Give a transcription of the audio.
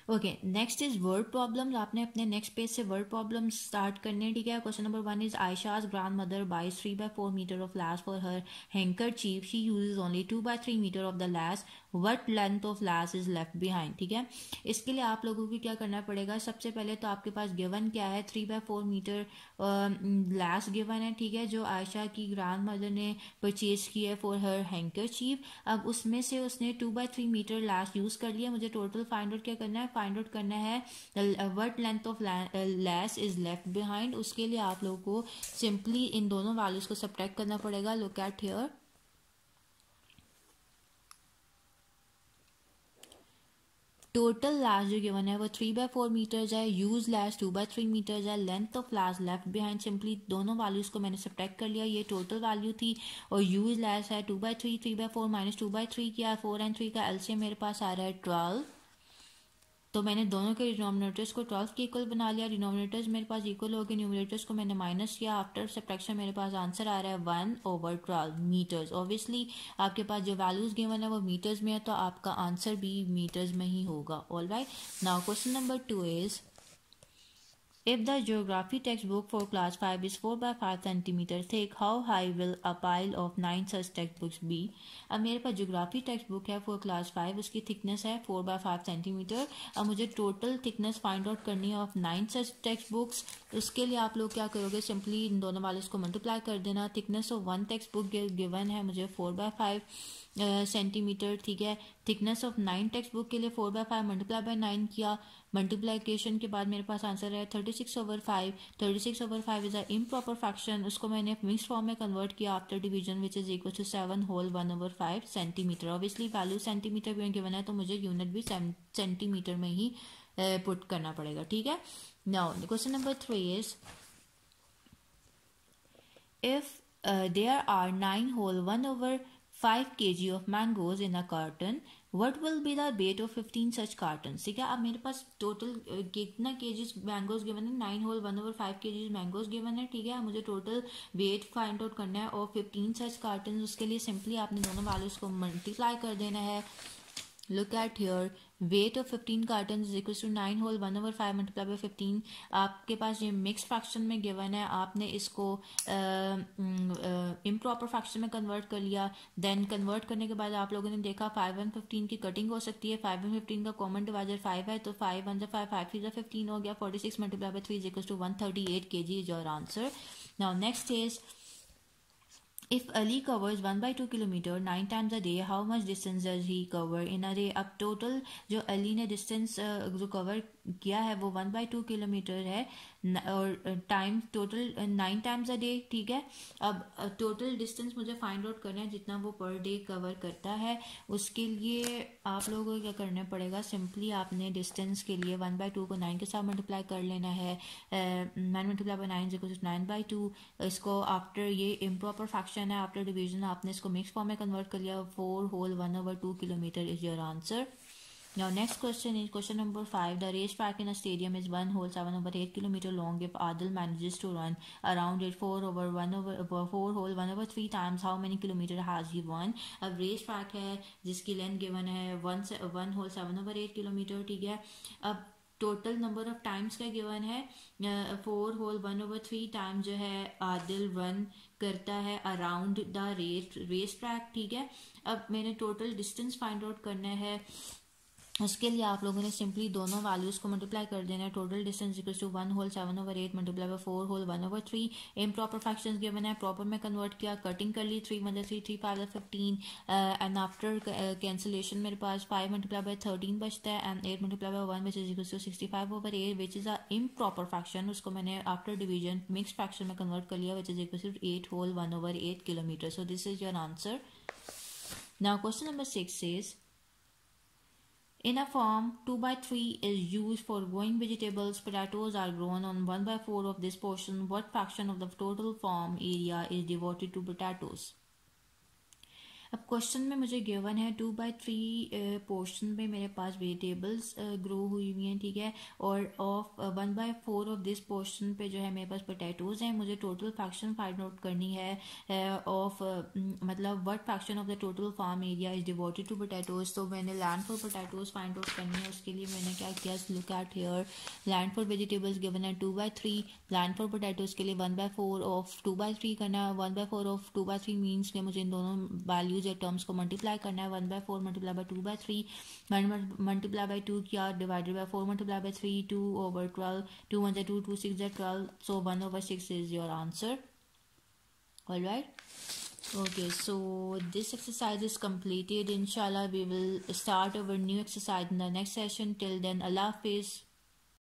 Okay, next is word problem. आपने अपने next page से वर्ड प्रॉब्लम स्टार्ट करने, ठीक है। Question number 1 is Ayesha's grandmother buys 3/4 metre of lace for her handkerchief, she uses only 2/3 metre of the lace, what length of lace is left behind, ठीक है। इसके लिए आप लोगों को क्या करना पड़ेगा, सबसे पहले तो आपके पास गिवन क्या है, 3/4 मीटर लैस गिवन है, ठीक है, जो आयशा की ग्रैंड मदर ने परचेज की है फॉर हर हैंकर चीफ। अब उसमें से उसने 2/3 मीटर लैस यूज कर लिया। मुझे टोटल फाइंड आउट क्या करना है, फाइंड आउट करना है what length of lace is left behind. उसके लिए आप लोगों को सिंपली इन दोनों वैल्यूज को सब्ट्रैक्ट करना पड़ेगा। Look at here, total lace जो गिवन है वो 3/4 मीटर्स है, यूज लैस 2/3 मीटर्स है, length of lace left behind, simply दोनों वैल्यूज को मैंने सब्ट्रैक्ट कर लिया। ये टोटल वैल्यू थी और यूज लैस है 2/3, 3/4 माइनस 2/3 किया, 4 एंड 3 का एलसीएम मेरे पास आ रहा है 12। तो मैंने दोनों के डिनोमिनेटर्स को 12 के इक्वल बना लिया। डिनोमिनेटर्स मेरे पास इक्वल हो गए, न्यूमरेटर्स को मैंने माइनस किया। आफ्टर सब्ट्रैक्शन मेरे पास आंसर आ रहा है 1/12 मीटर्स। ऑब्वियसली आपके पास जो वैल्यूज गिवन है वो मीटर्स में है, तो आपका आंसर भी मीटर्स में ही होगा। Alright, now question number 2 is if the geography textbook for class 5 is 4/5 centimeter thick, how high will a pile of 9 such textbooks be? अब मेरे पास ज्योग्राफी टेक्स्ट बुक है फॉर क्लास 5, उसकी थिकनेस है 4/5 सेंटीमीटर। अब मुझे टोटल थिकनेस फाइंड आउट करनी है ऑफ 9 सच टेक्स्ट बुक्स। उसके लिए आप लोग क्या करोगे, सिंपली इन दोनों वाले को मल्टीप्लाई कर देना। Thickness of 1 text book given है मुझे 4/5 सेंटीमीटर, ठीक है। थिकनेस ऑफ 9 टेक्स्ट बुक के लिए 4/5 मल्टीप्लाई बाय 9 किया। मल्टीप्लीकेशन के बाद मेरे पास आंसर है 36/5। 36/5 इज अ इम्प्रॉपर फ्रैक्शन, उसको मैंने मिक्स फॉर्म में कन्वर्ट किया after division, which is equal to 7 whole 1/5 centimetre. Obviously value centimetre में गिवन है तो मुझे यूनिट भी सेंटीमीटर में ही पुट करना पड़ेगा, ठीक है। Now question number 3 is if there are 9 whole 1/5 kg of mangoes in a carton, what will be the weight of 15 such cartons? ठीक है, अब मेरे पास टोटल कितना केजीज मैंगोज गिवन है, 9 होल 1/5 केजीज मैंगोज गिवन है, ठीक है। मुझे टोटल वेट फाइंड आउट करना है और 15 सच कार्टन। उसके लिए सिंपली आपने दोनों वैल्यूज को मल्टीप्लाई कर देना है। Look at here, weight of 15 carton is equal to 9 whole 1/5 multiply by 15। आपके पास ये मिक्स फ्रैक्शन में गिवन है, आपने इसको इम्प्रॉपर फ्रैक्शन में कन्वर्ट कर लिया। देन कन्वर्ट करने के बाद आप लोगों ने देखा 5 और 15 की कटिंग हो सकती है। 5 और 15 का कॉमन डिवाइजर 5 है, तो 5 1 5 5 3 15 हो गया। 46 multiply by 3 is equal to 138 kg is your answer. Now next is if Ali covers 1/2 kilometer 9 times a day, how much distance does he cover in a day? अब टोटल जो अली ने distance जो cover किया है वो 1/2 kilometre है और time total 9 times a day, ठीक है। अब टोटल डिस्टेंस मुझे फाइंड आउट करना है जितना वो पर डे कवर करता है। उसके लिए आप लोगों को क्या करना पड़ेगा, सिंपली आपने डिस्टेंस के लिए 1/2 को 9 के साथ मल्टीप्लाई कर लेना है। 9 मल्टीप्लाई बाय 9 इज 9/2। इसको आफ्टर ये इम्प्रॉपर फ्रैक्शन है, आफ्टर डिवीजन आपने इसको मिक्स फॉर्म में कन्वर्ट कर लिया। 4 whole 1/2 kilometre is your answer. Now next question is question number 5. The racetrack in a stadium is 1 whole 7/8 kilometer long. If Adil manages to run around it 4 whole 1/3 times, how many kilometer has he won? अब race track है जिसकी length given है 1 whole 7/8 kilometre, ठीक है। अब total number of times का given है 4 whole 1/3 time जो है आदिल रन करता है अराउंड द रेस ट्रैक, ठीक है। अब मैंने टोटल डिस्टेंस फाइंड आउट करना है। उसके लिए आप लोगों ने सिंपली दोनों वैल्यूज को मल्टीप्लाई कर देना है। Total distance equal to 1 whole 7/8 multiply by 4 whole 1/3। Improper fractions given है, प्रॉपर में कन्वर्ट किया, कटिंग कर ली। 3 1 3 3 5 15 एंड आफ्टर कैंसिलेशन मेरे पास 5 मल्टीप्लाई बाय 13 बचता है and 8 multiply by 1 which is equal to 65/8 which is a improper fraction. उसको मैंने आफ्टर डिवीजन मिक्स फ्रैक्शन में कन्वर्ट कर लिया which is equal to 8 whole 1/8 kilometre. So this is your answer. Now question number 6 is in a farm 2/3 is used for growing vegetables. Potatoes are grown on 1/4 of this portion. What fraction of the total farm area is devoted to potatoes? अब question में मुझे given है 2/3 portion में मेरे पास vegetables grow हुई हुई हैं, ठीक है, और ऑफ 1/4 ऑफ दिस पोर्शन पे जो है मेरे पास पोटैटोज हैं। मुझे टोटल फ्रैक्शन फाइंड आउट करनी है ऑफ मतलब what fraction of the total farm area is devoted to potatoes. तो मैंने land for potatoes find out करनी है, उसके लिए मैंने क्या किया, look at here, land for vegetables given है 2/3, लैंड फॉर पोटैटोज के लिए 1/4 ऑफ 2/3 करना है। 1/4 ऑफ 2/3 मीन्स कि मुझे इन दोनों वैल्यूज या टर्म्स को मल्टीप्लाई करना है। 1/4 मल्टीप्लाई बाय 2/3, 1 मल्टीप्लाई बाय 2 किया, divided by 4 multiply by 3, 2/12, 2 1 2, 2 6 12, so 1/6 is your answer. All right. Okay, so this exercise is completed. Inshallah we will start our new exercise in the next session. Till then, Allah Hafiz.